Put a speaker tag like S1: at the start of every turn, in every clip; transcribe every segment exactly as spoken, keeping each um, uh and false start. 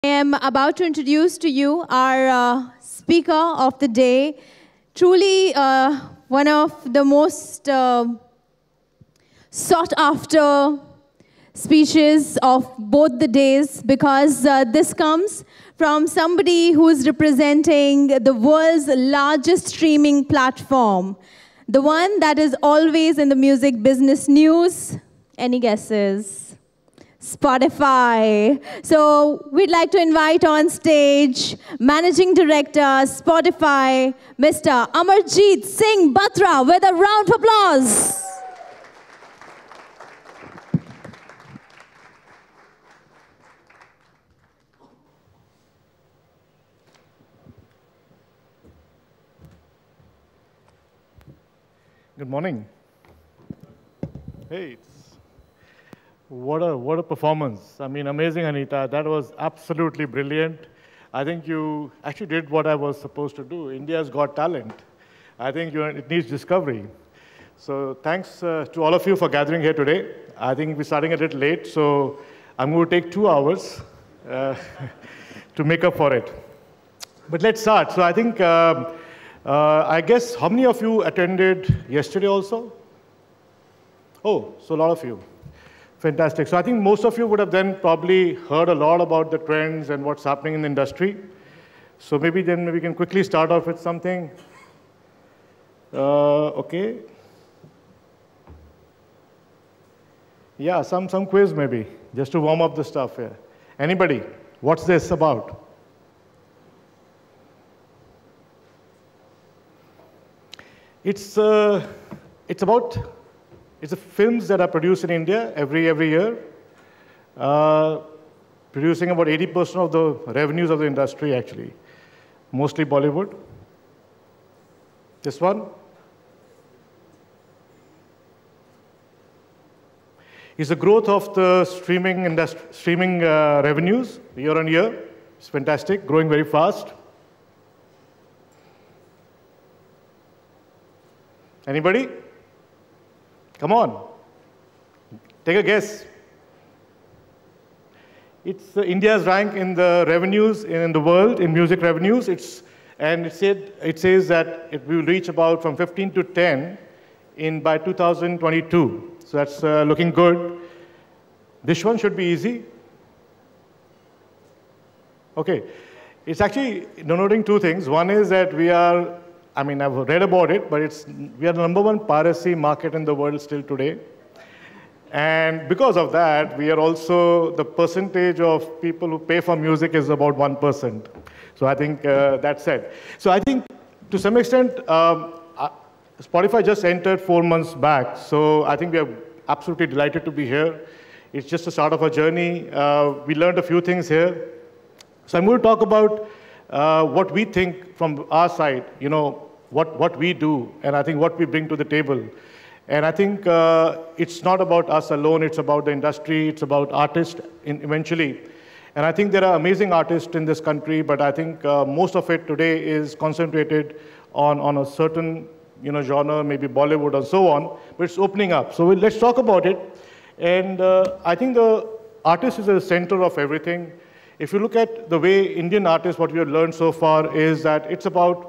S1: I am about to introduce to you our uh, speaker of the day, truly uh, one of the most uh, sought after speeches of both the days, because uh, this comes from somebody who is representing the world's largest streaming platform, the one that is always in the music business news. Any guesses? Spotify. So we'd like to invite on stage Managing Director, Spotify, Mister Amarjeet Singh Batra, with a round of applause.
S2: Good morning. Hey, it's, what a what a performance! I mean, amazing, Anita. That was absolutely brilliant. I think you actually did what I was supposed to do. India's got talent. I think you, it needs discovery. So thanks uh, to all of you for gathering here today. I think we're starting a little late, so I'm going to take two hours uh, to make up for it. But let's start. So I think. Um, Uh, I guess, how many of you attended yesterday also? Oh, so a lot of you. Fantastic. So I think most of you would have then probably heard a lot about the trends and what's happening in the industry. So maybe then we can quickly start off with something. Uh, okay. Yeah, some, some quiz maybe, just to warm up the stuff here. Anybody? What's this about? It's, uh, it's about, it's the films that are produced in India every, every year, uh, producing about eighty percent of the revenues of the industry, actually, mostly Bollywood. This one is the growth of the streaming, industry, streaming uh, revenues year on year. It's fantastic, growing very fast. Anybody? Come on. Take a guess. It's uh, India's rank in the revenues in the world, in music revenues. It's, and it, said, it says that it will reach about from fifteen to ten in, by two thousand twenty-two. So that's uh, looking good. This one should be easy. Okay. It's actually denoting two things. One is that we are I mean, I've read about it, but it's, we are the number one piracy market in the world still today. And because of that, we are also, the percentage of people who pay for music is about one percent. So I think uh, that's it. So I think, to some extent, um, uh, Spotify just entered four months back. So I think we are absolutely delighted to be here. It's just the start of our journey. Uh, we learned a few things here. So I'm going to talk about Uh, what we think from our side, you know, what, what we do, and I think what we bring to the table. And I think uh, it's not about us alone, it's about the industry, it's about artists in, eventually. And I think there are amazing artists in this country, but I think uh, most of it today is concentrated on, on a certain you know, genre, maybe Bollywood and so on, but it's opening up. So we'll, let's talk about it. And uh, I think the artist is at the center of everything. If you look at the way Indian artists, what we have learned so far is that it's about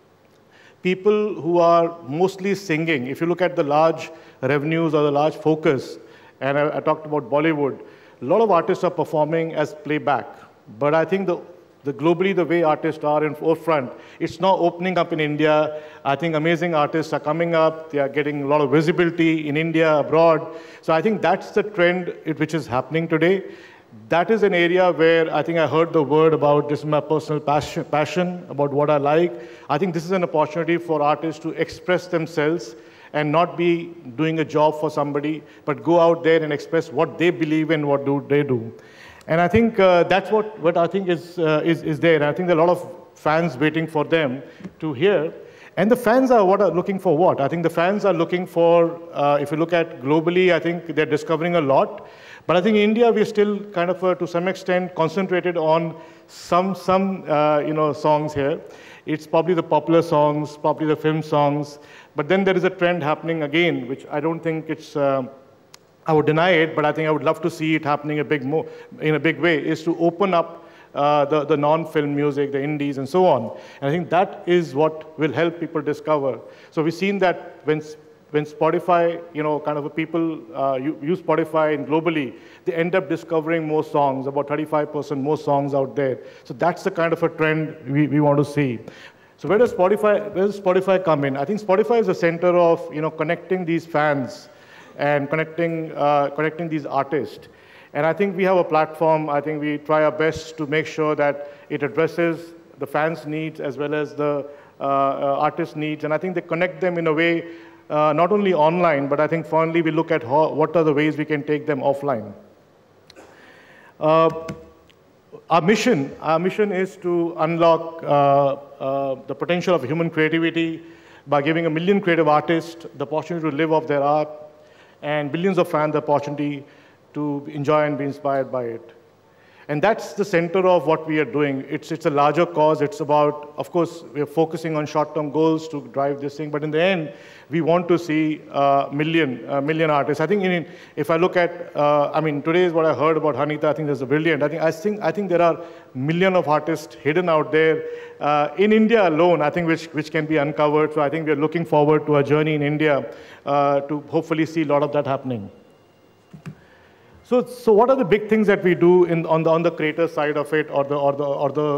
S2: people who are mostly singing. If you look at the large revenues or the large focus, and I, I talked about Bollywood, a lot of artists are performing as playback. But I think the, the globally, the way artists are in forefront, it's now opening up in India. I think amazing artists are coming up. They are getting a lot of visibility in India, abroad. So I think that's the trend which is happening today. That is an area where I think I heard the word about this is my personal passion, passion, about what I like. I think this is an opportunity for artists to express themselves and not be doing a job for somebody, but go out there and express what they believe in, what do they do. And I think uh, that's what, what I think is, uh, is, is there. And I think there are a lot of fans waiting for them to hear. And the fans are what are looking for what? I think the fans are looking for, uh, if you look at globally, I think they're discovering a lot. But I think in India, we're still kind of, uh, to some extent, concentrated on some, some uh, you know, songs here. It's probably the popular songs, probably the film songs. But then there is a trend happening again, which I don't think it's, uh, I would deny it, but I think I would love to see it happening a big mo in a big way, is to open up uh, the, the non-film music, the indies, and so on. And I think that is what will help people discover. So we've seen that when When Spotify, you know, kind of people uh, use Spotify and globally, they end up discovering more songs, about thirty-five percent more songs out there. So that's the kind of a trend we, we want to see. So where does Spotify, where does Spotify come in? I think Spotify is the center of, you know, connecting these fans and connecting, uh, connecting these artists. And I think we have a platform. I think we try our best to make sure that it addresses the fans' needs as well as the uh, uh, artists' needs. And I think they connect them in a way Uh, not only online, but I think finally we look at how, what are the ways we can take them offline. Uh, our mission, our mission is to unlock uh, uh, the potential of human creativity by giving a million creative artists the opportunity to live off their art and billions of fans the opportunity to enjoy and be inspired by it. And that's the center of what we are doing. It's, it's a larger cause. It's about, of course, we're focusing on short-term goals to drive this thing. But in the end, we want to see a million, a million artists. I think in, if I look at, uh, I mean, today is what I heard about Hanita. I think there's a brilliant. I think, I think, I think there are million of artists hidden out there. Uh, in India alone, I think, which, which can be uncovered. So I think we're looking forward to a journey in India uh, to hopefully see a lot of that happening. So, so what are the big things that we do in, on, the, on the creator side of it, or the, or the, or the,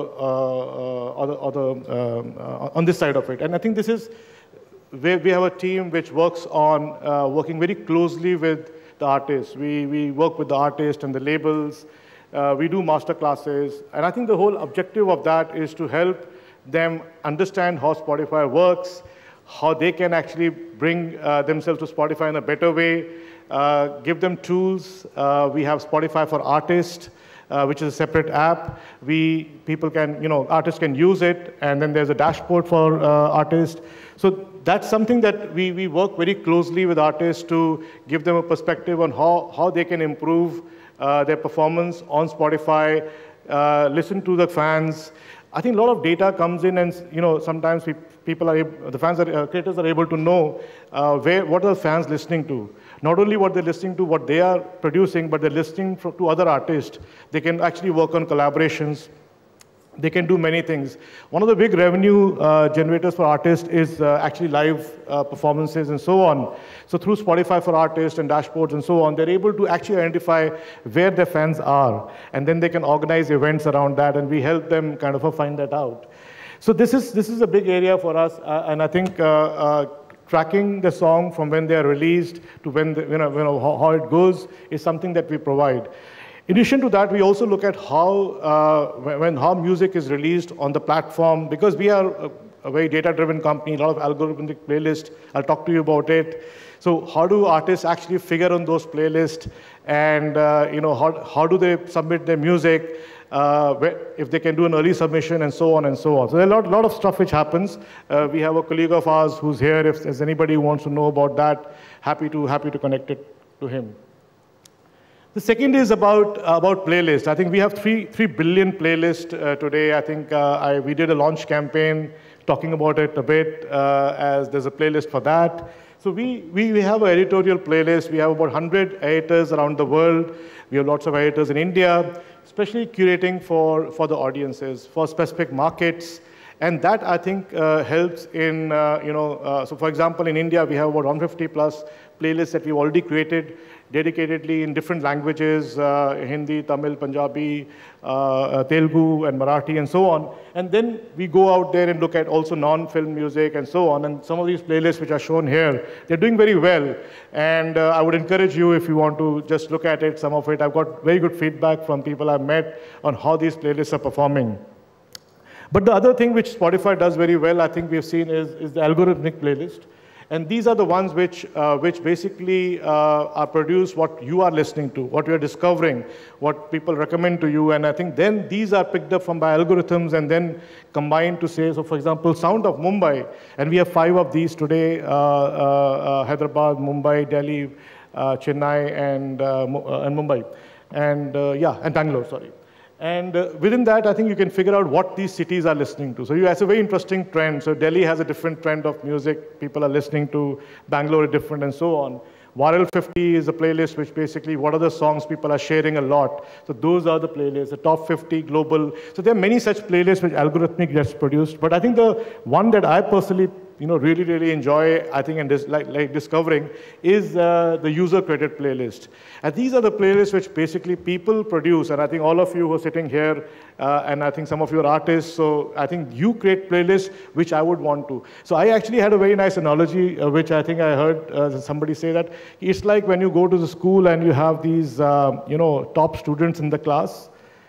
S2: uh, or the, or the um, uh, on this side of it? And I think this is where we have a team which works on uh, working very closely with the artists. We, we work with the artists and the labels. Uh, we do master classes. And I think the whole objective of that is to help them understand how Spotify works, how they can actually bring uh, themselves to Spotify in a better way. Uh, give them tools. Uh, we have Spotify for Artists, uh, which is a separate app. We, people can, you know, artists can use it, and then there's a dashboard for uh, artists. So that's something that we, we work very closely with artists to give them a perspective on how, how they can improve uh, their performance on Spotify, uh, listen to the fans. I think a lot of data comes in, and you know, sometimes we, people are able, the fans are, uh, creators are able to know uh, where, what are the fans listening to. Not only what they're listening to, what they are producing, but they're listening to other artists. They can actually work on collaborations. They can do many things. One of the big revenue uh, generators for artists is uh, actually live uh, performances and so on. So through Spotify for Artists and dashboards and so on, they're able to actually identify where their fans are. And then they can organize events around that, and we help them kind of find that out. So this is, this is a big area for us, uh, and I think uh, uh, tracking the song from when they are released to when, the, you know, you know how, how it goes is something that we provide. In addition to that, we also look at how, uh, when how music is released on the platform, because we are a, a very data-driven company, a lot of algorithmic playlists. I'll talk to you about it. So how do artists actually figure on those playlists, and uh, you know, how, how do they submit their music, uh, if they can do an early submission, and so on and so on. So there's a lot, lot of stuff which happens. Uh, we have a colleague of ours who's here. If there's anybody who wants to know about that, happy to, happy to connect it to him. The second is about, uh, about playlists. I think we have three, three billion playlists uh, today. I think uh, I, we did a launch campaign talking about it a bit, uh, as there's a playlist for that. So we, we, we have an editorial playlist. We have about one hundred editors around the world. We have lots of editors in India, especially curating for, for the audiences, for specific markets. And that, I think, uh, helps in, uh, you know, uh, so for example, in India, we have about one hundred fifty plus playlists that we've already created dedicatedly in different languages, uh, Hindi, Tamil, Punjabi, uh, Telugu, and Marathi, and so on. And then we go out there and look at also non-film music and so on. And some of these playlists which are shown here, they're doing very well. And uh, I would encourage you, if you want to just look at it, some of it. I've got very good feedback from people I've met on how these playlists are performing. But the other thing which Spotify does very well, I think we've seen, is, is the algorithmic playlist. And these are the ones which, uh, which basically uh, are produce what you are listening to, what you are discovering, what people recommend to you. And I think then these are picked up from by algorithms and then combined to say, so for example, Sound of Mumbai, and we have five of these today, uh, uh, uh, Hyderabad, Mumbai, Delhi, uh, Chennai, and, uh, and Mumbai. And uh, yeah, and Bangalore, sorry. And uh, within that, I think you can figure out what these cities are listening to. So you have a very interesting trend. So Delhi has a different trend of music. People are listening to Bangalore different and so on. Viral fifty is a playlist which basically what are the songs people are sharing a lot. So those are the playlists, the top fifty global. So there are many such playlists which algorithmic gets produced. But I think the one that I personally you know, really, really enjoy, I think, and dis like, like discovering is uh, the user-created playlist. And these are the playlists which basically people produce, and I think all of you who are sitting here, uh, and I think some of you are artists, so I think you create playlists which I would want to. So I actually had a very nice analogy, uh, which I think I heard uh, somebody say that it's like when you go to the school and you have these, uh, you know, top students in the class,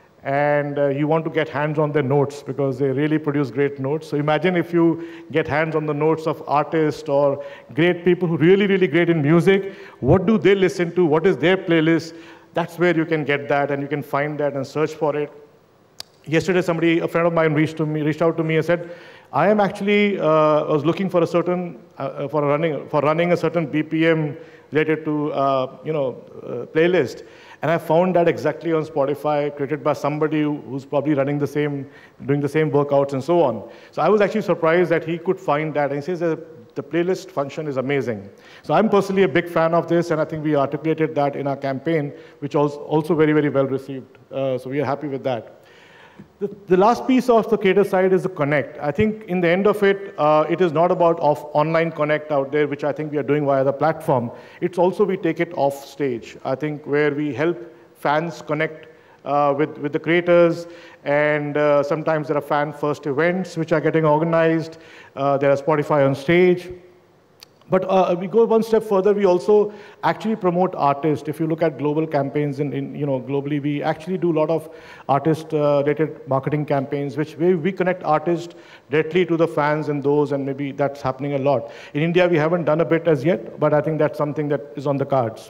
S2: and uh, you want to get hands on their notes because they really produce great notes. So imagine if you get hands on the notes of artists or great people who are really, really great in music. What do they listen to? What is their playlist? That's where you can get that, and you can find that and search for it. Yesterday, somebody, a friend of mine, reached to me, reached out to me and said, "I am actually uh, I was looking for a certain uh, for running for running a certain B P M related to uh, you know uh, playlist." And I found that exactly on Spotify, created by somebody who's probably running the same, doing the same workouts and so on. So I was actually surprised that he could find that. And he says that the playlist function is amazing. So I'm personally a big fan of this, and I think we articulated that in our campaign, which was also very, very well received. Uh, so we are happy with that. The, the last piece of the creator side is the connect. I think in the end of it, uh, it is not about off online connect out there, which I think we are doing via the platform. It's also we take it off stage. I think where we help fans connect uh, with, with the creators, and uh, sometimes there are fan first events which are getting organized. Uh, there are Spotify on stage. But uh, we go one step further, we also actually promote artists. If you look at global campaigns, in, in you know, globally, we actually do a lot of artist-related uh, marketing campaigns, which we, we connect artists directly to the fans and those, and maybe that's happening a lot. In India, we haven't done a bit as yet, but I think that's something that is on the cards.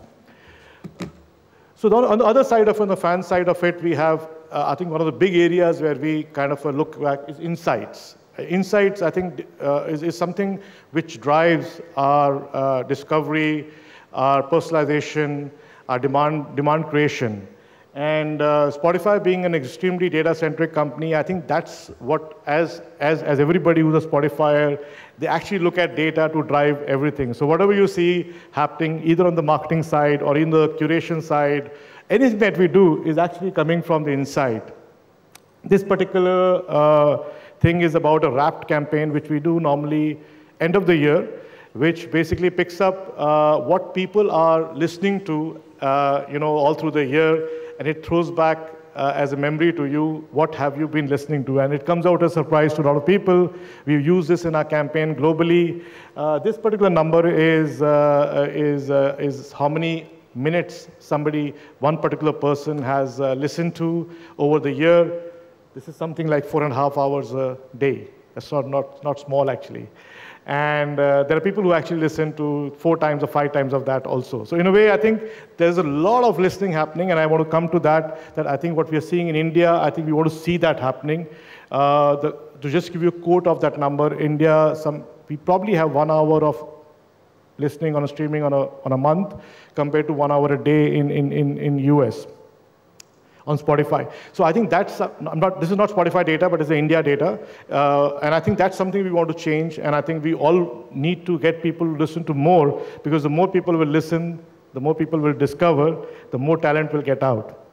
S2: So on the other side of it, on the fan side of it, we have, uh, I think one of the big areas where we kind of look back is insights. Insights, I think, uh, is, is something which drives our uh, discovery, our personalization, our demand, demand creation. And uh, Spotify being an extremely data-centric company, I think that's what, as, as, as everybody who's a Spotifyer, they actually look at data to drive everything. So whatever you see happening, either on the marketing side or in the curation side, anything that we do is actually coming from the insight. This particular uh, thing is about a wrapped campaign, which we do normally end of the year, which basically picks up uh, what people are listening to, uh, you know, all through the year, and it throws back uh, as a memory to you, what have you been listening to? And it comes out as a surprise to a lot of people. We've used this in our campaign globally. Uh, this particular number is, uh, is, uh, is how many minutes somebody, one particular person has uh, listened to over the year. This is something like four and a half hours a day. That's not, not, not small, actually. And uh, there are people who actually listen to four times or five times of that also. So in a way, I think there's a lot of listening happening, and I want to come to that, that I think what we are seeing in India, I think we want to see that happening. Uh, the, to just give you a quote of that number, India, some, we probably have one hour of listening on a streaming on a, on a month compared to one hour a day in, in, in, in U S. On Spotify. So I think that's, uh, I'm not, this is not Spotify data, but it's the India data. Uh, and I think that's something we want to change. And I think we all need to get people to listen to more, because the more people will listen, the more people will discover, the more talent will get out.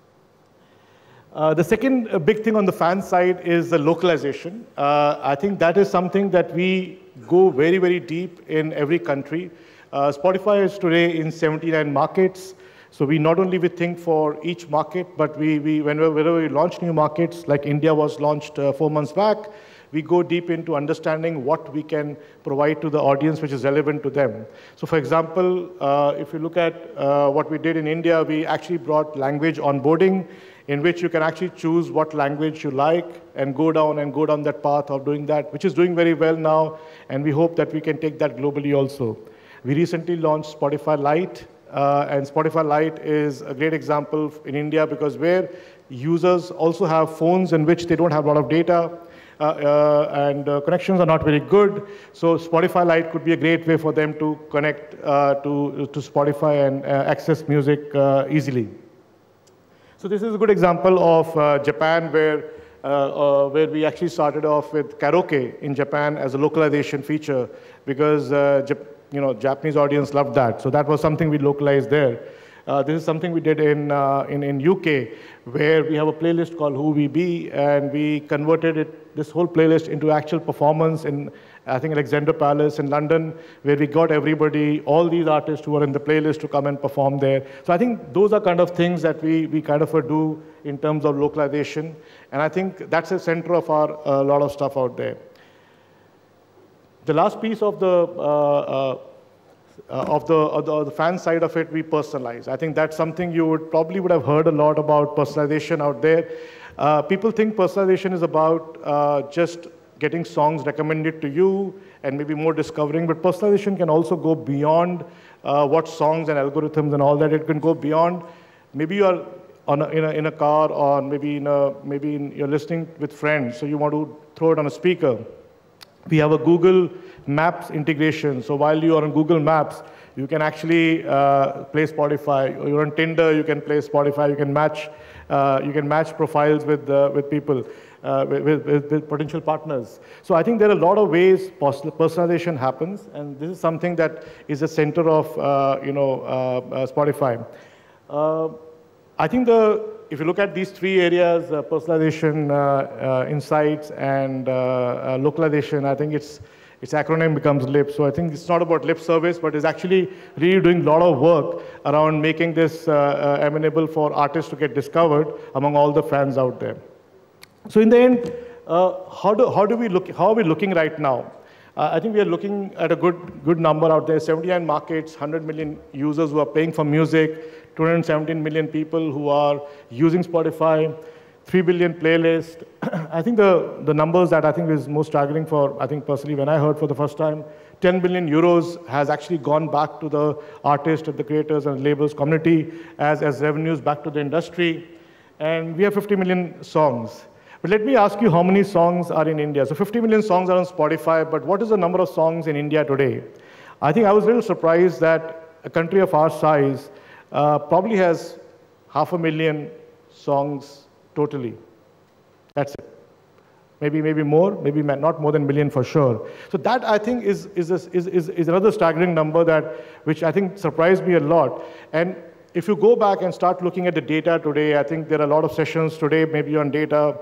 S2: Uh, the second uh, big thing on the fan side is the localization. Uh, I think that is something that we go very, very deep in every country. Uh, Spotify is today in seventy-nine markets. So we not only we think for each market, but we, we whenever, whenever we launch new markets, like India was launched uh, four months back, we go deep into understanding what we can provide to the audience which is relevant to them. So for example, uh, if you look at uh, what we did in India, we actually brought language onboarding, in which you can actually choose what language you like and go down and go down that path of doing that, which is doing very well now, and we hope that we can take that globally also. We recently launched Spotify Lite. Uh, and Spotify Lite is a great example in India, because where users also have phones in which they don't have a lot of data, uh, uh, and uh, connections are not very good. So Spotify Lite could be a great way for them to connect uh, to, to Spotify and uh, access music uh, easily. So this is a good example of uh, Japan, where, uh, uh, where we actually started off with karaoke in Japan as a localization feature, because uh, Japan you know, Japanese audience loved that. So that was something we localized there. Uh, this is something we did in, uh, in, in U K, where we have a playlist called Who We Be, and we converted it, this whole playlist into actual performance in, I think, Alexandra Palace in London, where we got everybody, all these artists who are in the playlist to come and perform there. So I think those are kind of things that we, we kind of do in terms of localization. And I think that's the center of our a uh, lot of stuff out there. The last piece of the, uh, uh, uh, of, the, of, the, of the fan side of it, we personalize. I think that's something you would probably would have heard a lot about personalization out there. Uh, people think personalization is about uh, just getting songs recommended to you and maybe more discovering, but personalization can also go beyond uh, what songs and algorithms and all that. It can go beyond, maybe you are on a, in, a, in a car, or maybe, in a, maybe in, you're listening with friends, so you want to throw it on a speaker. We have a Google Maps integration. So while you are on Google Maps, you can actually uh, play Spotify. Or you're on Tinder, you can play Spotify. You can match, uh, you can match profiles with, uh, with people, uh, with, with, with potential partners. So I think there are a lot of ways personalization happens, and this is something that is the center of uh, you know, uh, uh, Spotify. Uh, I think the, if you look at these three areas, uh, personalization, uh, uh, insights, and uh, uh, localization, I think it's, its acronym becomes LIP. So I think it's not about lip service, but it's actually really doing a lot of work around making this uh, uh, amenable for artists to get discovered among all the fans out there. So in the end, uh, how, do, how, do we look, how are we looking right now? Uh, I think we are looking at a good, good number out there, seventy-nine markets, one hundred million users who are paying for music, two hundred seventeen million people who are using Spotify, three billion playlists. I think the, the numbers that I think is most staggering for, I think personally, when I heard for the first time, ten billion euros has actually gone back to the artists and the creators and labels community as, as revenues back to the industry. And we have fifty million songs. But let me ask you how many songs are in India. So fifty million songs are on Spotify, but what is the number of songs in India today? I think I was a little surprised that a country of our size uh, probably has half a million songs totally. That's it. Maybe, maybe more, maybe not more than a million for sure. So that, I think, is, is, is, is, is another staggering number that, which I think surprised me a lot. And if you go back and start looking at the data today, I think there are a lot of sessions today, maybe on data.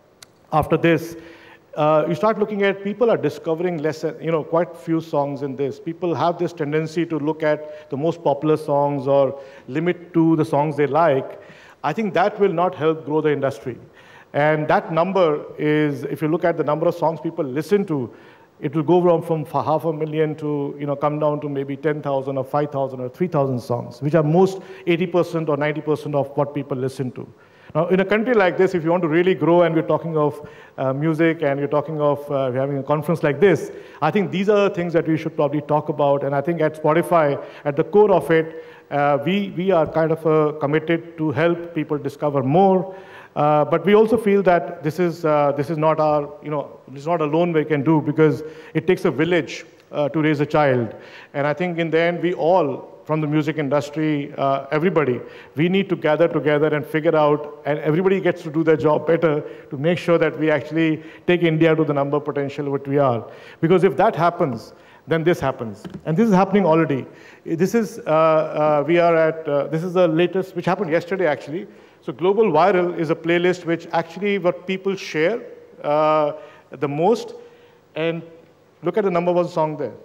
S2: After this, uh, you start looking at, people are discovering less, you know, quite few songs in this. People have this tendency to look at the most popular songs or limit to the songs they like. I think that will not help grow the industry. And that number is, if you look at the number of songs people listen to, it will go from, from half a million to, you know, come down to maybe ten thousand or five thousand or three thousand songs, which are most eighty percent or ninety percent of what people listen to. Now, in a country like this, if you want to really grow, and we're talking of uh, music, and you're talking of uh, having a conference like this, I think these are the things that we should probably talk about. And I think at Spotify, at the core of it, uh, we, we are kind of uh, committed to help people discover more. Uh, but we also feel that this is, uh, this is not our, you know, this is not alone we can do, because it takes a village uh, to raise a child. And I think in the end, we all, from the music industry, uh, everybody, we need to gather together and figure out, and everybody gets to do their job better to make sure that we actually take India to the number potential which we are. Because if that happens, then this happens. And this is happening already. This is, uh, uh, we are at, uh, this is the latest, which happened yesterday actually. So Global Viral is a playlist which actually what people share uh, the most. And look at the number one song there.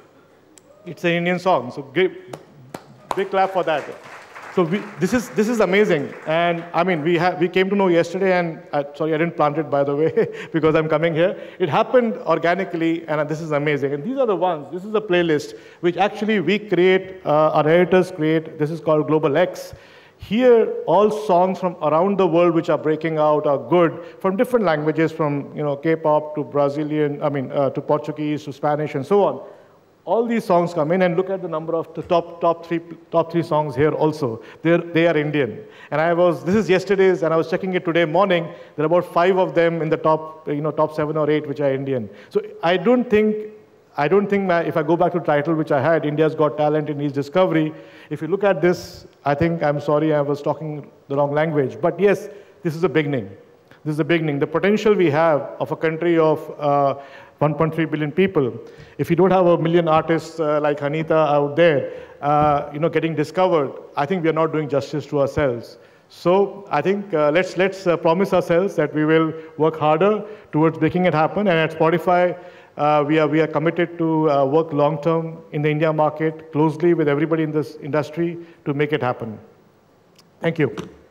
S2: It's an Indian song, so great. Big clap for that. So we, this is this is amazing, and I mean we have we came to know yesterday, and uh, sorry I didn't plant it by the way because I'm coming here. It happened organically, and this is amazing. And these are the ones. This is a playlist which actually we create, uh, our editors create. This is called Global X. Here, all songs from around the world which are breaking out are good from different languages, from you know K-pop to Brazilian, I mean uh, to Portuguese to Spanish and so on. All these songs come in, and look at the number of the top top three top three songs here also. They're, they are Indian. And I was this is yesterday's, and I was checking it today morning. There are about five of them in the top you know top seven or eight which are Indian. So I don't think I don't think my, if I go back to the title which I had, India's Got Talent in Each Discovery. If you look at this, I think I'm sorry I was talking the wrong language. But yes, this is a beginning. This is the beginning. The potential we have of a country of uh, one point three billion people. If you don't have a million artists uh, like Anita out there, uh, you know, getting discovered, I think we are not doing justice to ourselves. So I think uh, let's, let's uh, promise ourselves that we will work harder towards making it happen. And at Spotify, uh, we, are, we are committed to uh, work long-term in the India market, closely with everybody in this industry to make it happen. Thank you.